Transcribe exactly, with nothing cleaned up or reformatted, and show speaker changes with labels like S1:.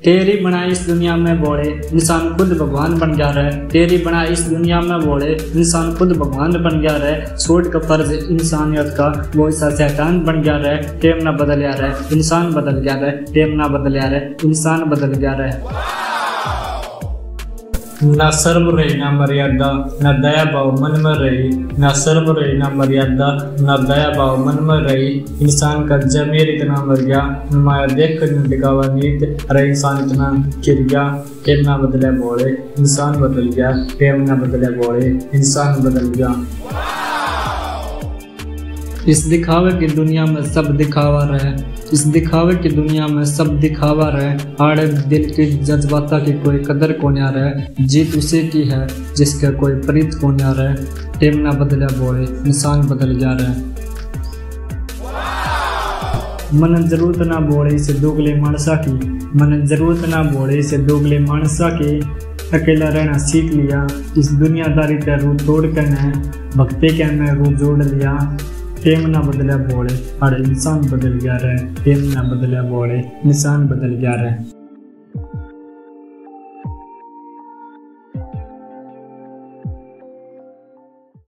S1: तेरी बनाई इस दुनिया में बोले इंसान खुद भगवान बन जा रहा है। तेरी बनाई इस दुनिया में बोले इंसान खुद भगवान बन जा रहा है। छोड़ का फर्ज इंसानियत का वो ऐसा शैतान बन जा रहा है। टेम ना बदल जा रहा है, इंसान बदल जा रहा है। टेम ना बदल जा रहा है, इंसान बदल जा रहा है।
S2: ना शर्म रही ना मर्यादा, ना दया भाव मन में रही। ना शर्म रही ना मर्यादा, ना दया भाव मन में रही। इंसान का जमीर इतना मर गया, माया देख कर दिखावा नीत। अरे इंसान इतना गिर गया, टेम ना बदले बोले इंसान बदल गया। टेम ना बदले बोले इंसान बदल गया।
S1: इस दिखावे की दुनिया में सब दिखावा रहे। इस दिखावे की दुनिया में सब दिखावा रहे। आड़े दिल की जज्बाता की कोई कदर को ना रहे। जीत उसी की है जिसका कोई प्रीत को ना रहे। टेम ना बदला बोले इंसान बदल जा रहे। मन जरूरत ना बोले इसे दोगले मानसा की। मन जरूरत ना बोले इसे दोगले मानसा की। अकेला रहना सीख लिया इस दुनियादारी का रू तोड़ कर न भक्ति के में रू जोड़ लिया। टेम ना बदला बोले अरे इंसान बदल गया रहे। टेम ना बदला बोले इंसान बदल गया रहे।